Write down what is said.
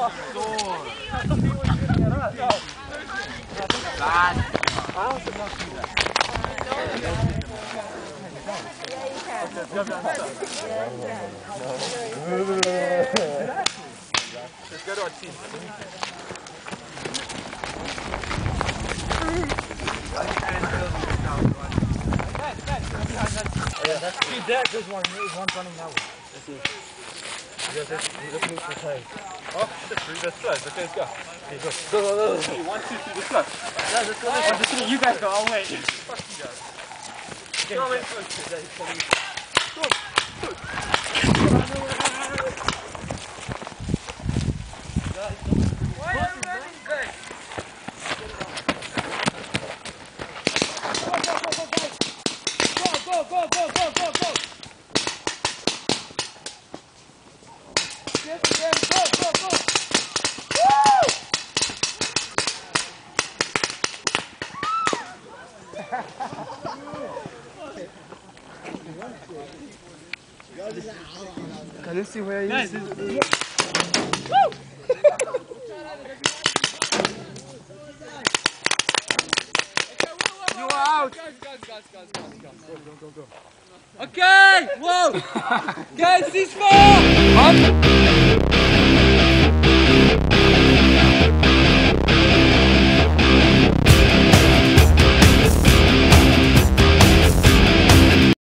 Let's go to our team. There's one running now. Let's see. Let's move for time. Oh, that's close. Okay, let's go. Okay, go. Go. 1, 2, 3, let's go. Yeah, let's go. 1, 2, 3, you guys go. I'll wait. Fuck you guys. Okay, I'll wait first. Why are you running back? Go. Yes, go. Woo! Can you see where he is? Woo! You are out! Go. Okay! Whoa! Guys, cease fire!